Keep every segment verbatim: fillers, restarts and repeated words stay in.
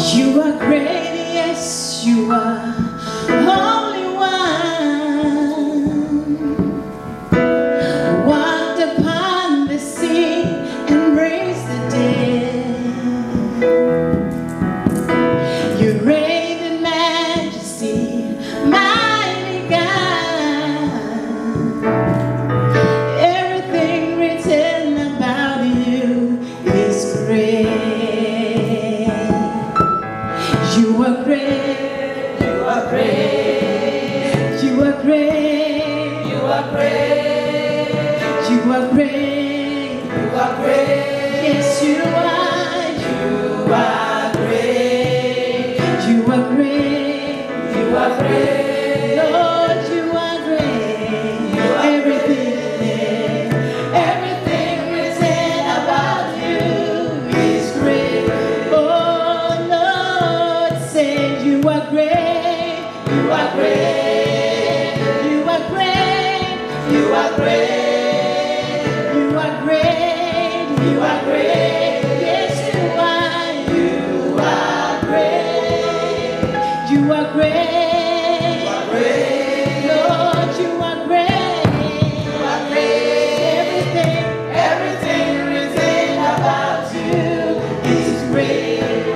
You are great, yes, you are Holy One. Walked upon the sea and raised the dead. You reign in majesty, mighty God. Everything written about you is great. You are great, you are great, you are great, you are great, you are great, you are great, yes you are, you are great, you are great, you are great, Lord you are great, you are everything, everything written about you is great. You are great, you are great, you are great, you are great, you are great, you are great, yes you are, you are great, you are great, you are great, Lord you are great, you are great, everything, everything written about you is great.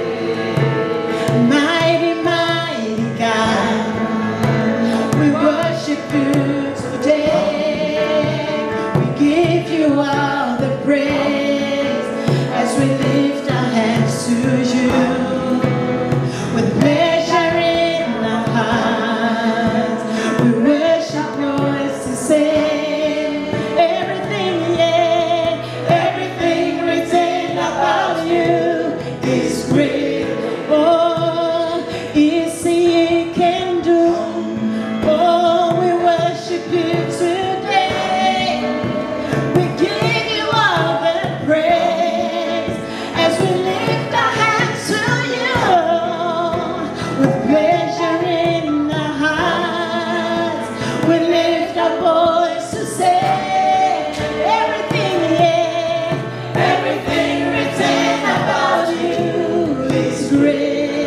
Mighty, mighty God, we worship you today. We give you all the praise as we lift our hands to you. With pleasure in our hearts, we worship yours to say everything, yeah, everything written about you is great. Oh, is he can do. Oh, we worship you today. We give you all the praise as we lift our hands to you. With pleasure in our hearts, we lift our voice to say everything, yeah, everything written about you is great.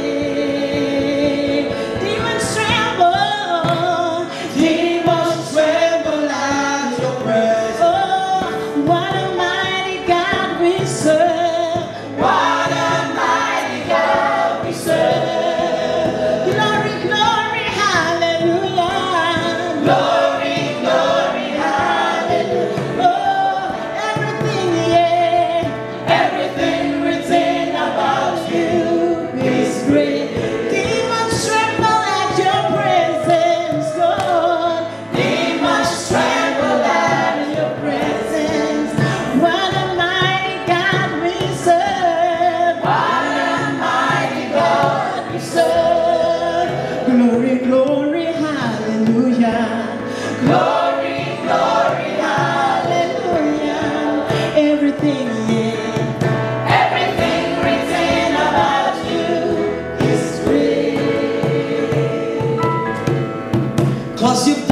Glory, glory, hallelujah. Glory, glory, hallelujah. Everything, yeah, everything written about you is great. 'Cause you've